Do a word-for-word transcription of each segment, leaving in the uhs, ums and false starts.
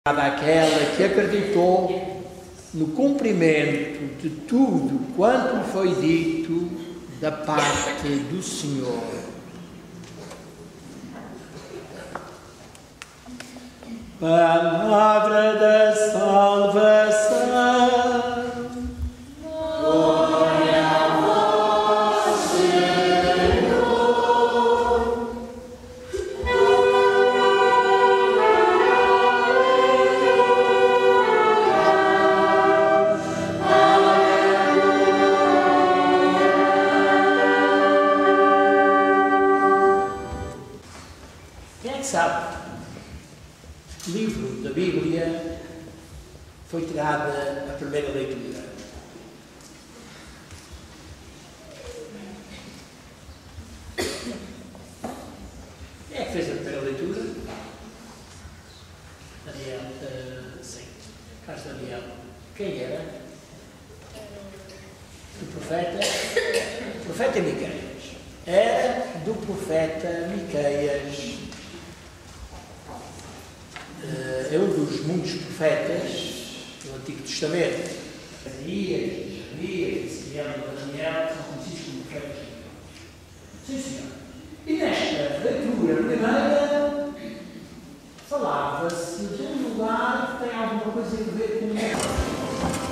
Daquela que acreditou no cumprimento de tudo quanto lhe foi dito da parte do Senhor. Palavra da salvação. Glória a vós, Senhor. Quem é que sabe? O livro da Bíblia foi tirada a primeira leitura. Quem é que fez a primeira leitura? Daniel, uh, sim, Carlos Daniel. Quem era? Do profeta? O profeta Miqueias. Era do profeta Miqueias. É um dos muitos profetas do Antigo Testamento. Isaías, Jeremias, Ezequiel e Daniel são conhecidos como profetas. Sim, senhor. E nesta leitura primeira falava-se de um lugar que tem alguma coisa a ver com o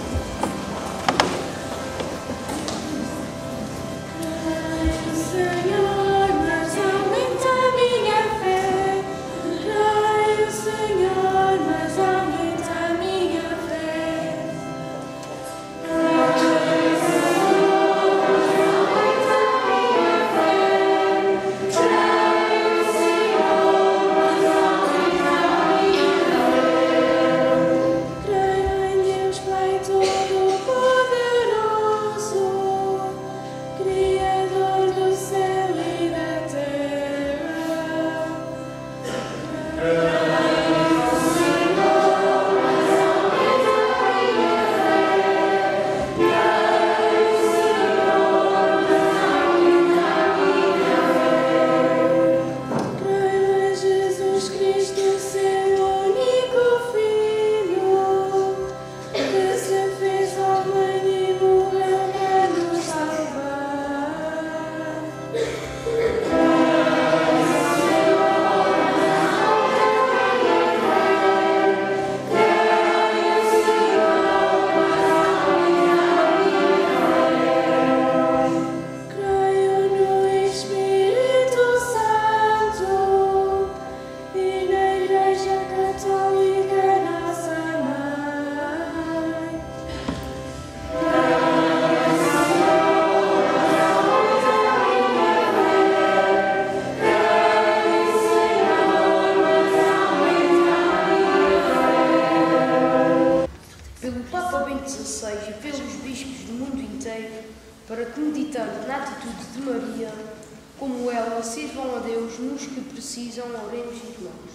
para que, meditando na atitude de Maria, como ela, sirvam a Deus nos que precisam, oremos, irmãos.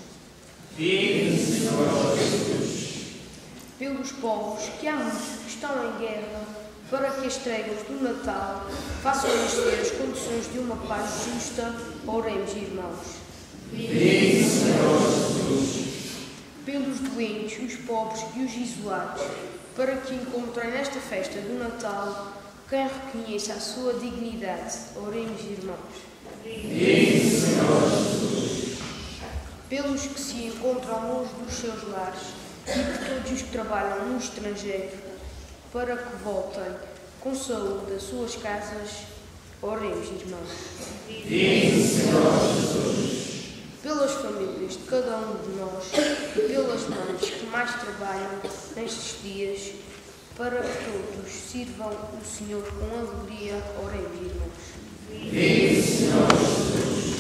Vive, Senhor Jesus. Pelos povos que há muitos que estão em guerra, para que as trégua do Natal façam nascer as condições de uma paz justa, oremos, irmãos. Vive, Senhor Jesus. Pelos doentes, os pobres e os isolados, para que encontrem nesta festa do Natal quem reconheça a sua dignidade, oremos, irmãos. Vive, Senhor Jesus. Pelos que se encontram longe dos seus lares e por todos os que trabalham no estrangeiro, para que voltem com saúde às suas casas, oremos, irmãos. Vive, Senhor Jesus. Pelas famílias de cada um de nós e pelas mães que mais trabalham nestes dias, para que todos sirvam o Senhor com alegria, oremos, irmãos. Vive, Senhor Jesus.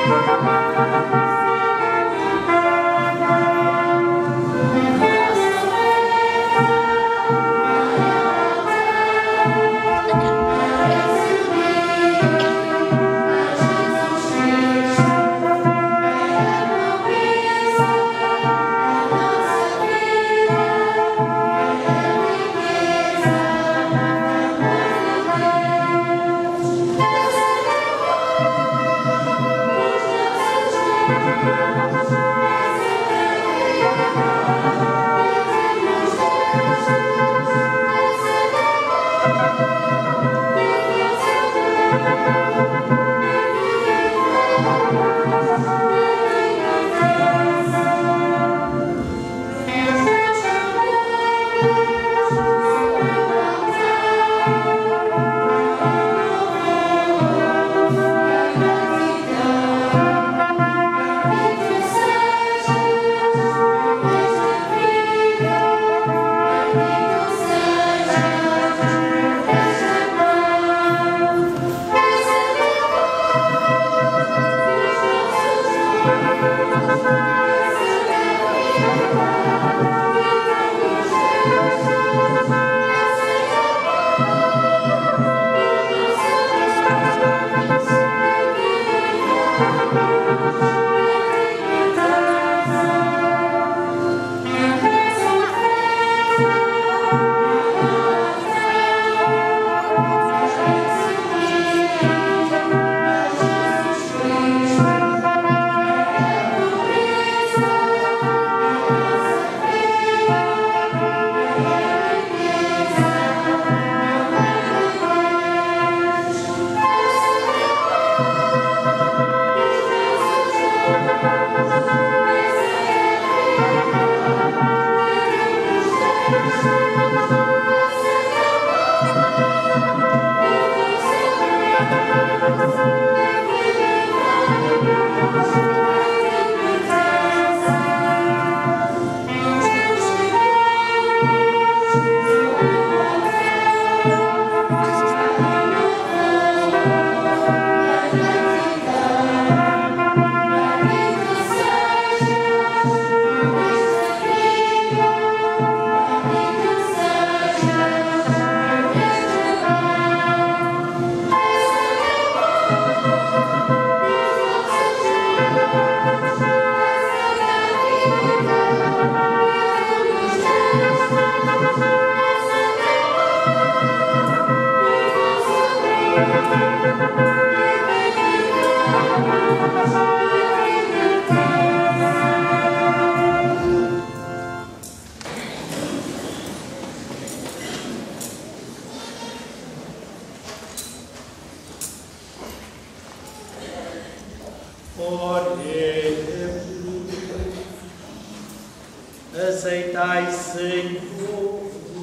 Aceitai, Senhor,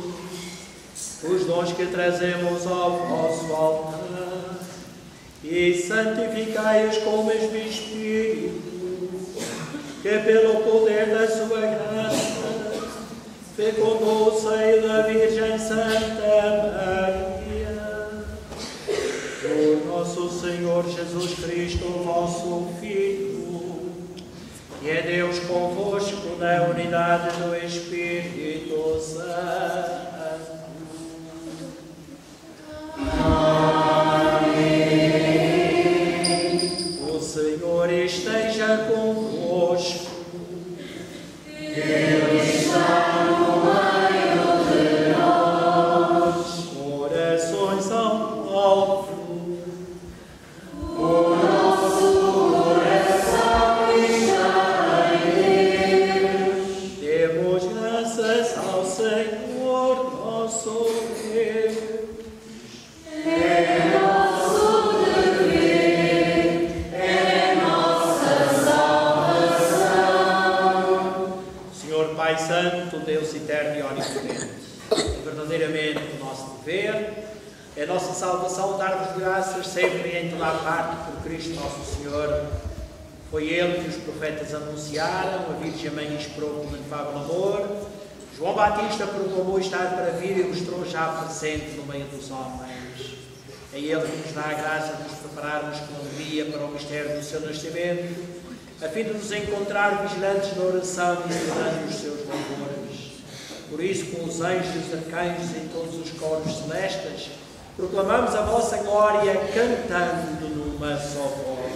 os dons que trazemos ao vosso altar e santificai-os com o mesmo Espírito, que pelo poder da sua graça fecundou o seio da Virgem Santa Maria. Por nosso Senhor Jesus Cristo, vosso Filho, que é Deus convosco na unidade do Espírito Santo. Amém. O Senhor esteja convosco. Ele está no meio de nós. Orações ao alto. O nosso coração está em Deus. Demos graças ao Senhor nosso Deus. É nosso dever, é nossa salvação. Senhor Pai Santo, Deus eterno e onipotente, é verdadeiramente o nosso dever, é a nossa salvação dar-vos graças sempre e em toda a parte por Cristo nosso Senhor. Foi Ele que os profetas anunciaram, a Virgem Mãe esperou com inefável amor, João Batista proclamou estar para vir e mostrou já presente no meio dos homens. É Ele que nos dá a graça de nos prepararmos com alegria para o mistério do seu nascimento, a fim de nos encontrar vigilantes na oração e celebrando os seus louvores. Por isso, com os anjos, arcanjos e todos os coros celestes, proclamamos a vossa glória cantando numa só voz.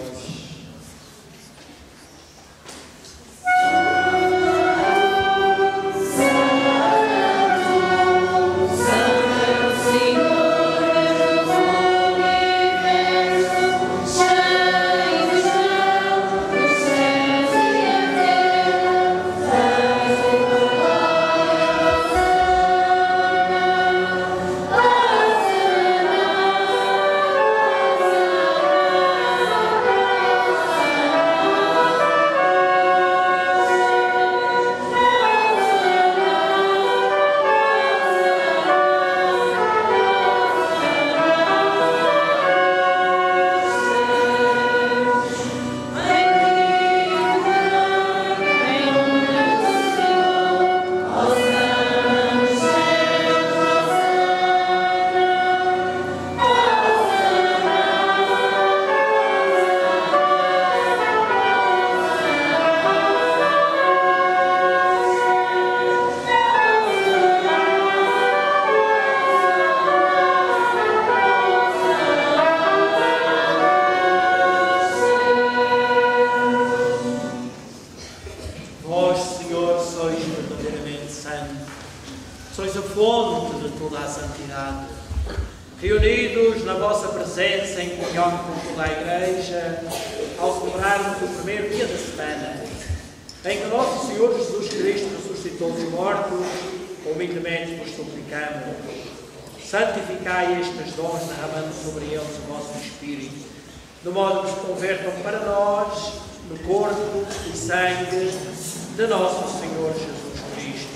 Reunidos na vossa presença em comunhão com toda a Igreja, ao celebrarmos o primeiro dia da semana, em que nosso Senhor Jesus Cristo ressuscitou dos mortos, humildemente vos suplicamos, santificai estes dons, derramando sobre eles o vosso Espírito, de modo que se convertam para nós no corpo e sangue de nosso Senhor Jesus Cristo.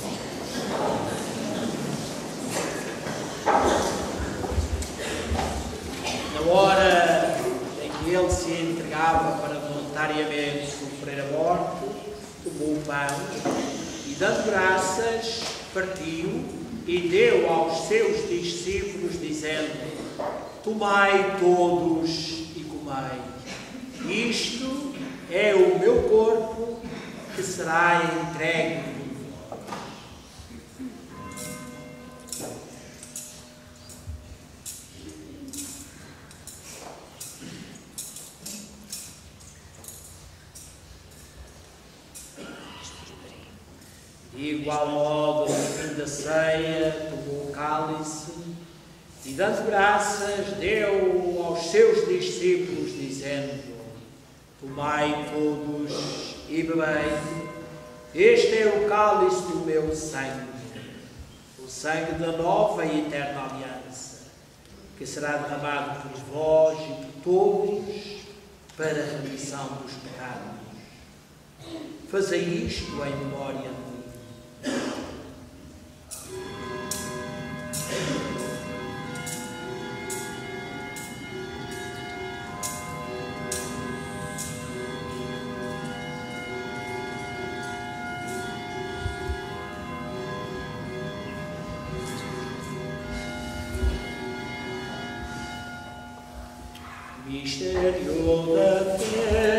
Na hora em que ele se entregava para voluntariamente sofrer a morte, tomou o pão e, dando graças, partiu e deu aos seus discípulos, dizendo: tomai todos e comei. Isto é o meu corpo que será entregue. De igual modo, no fim da ceia, tomou o cálice e, dando graças, deu aos seus discípulos, dizendo: tomai todos e bebei. Este é o cálice do meu sangue, o sangue da nova e eterna aliança, que será derramado por vós e por todos para a remissão dos pecados. Fazei isto em memória de mim. Mistério da fé.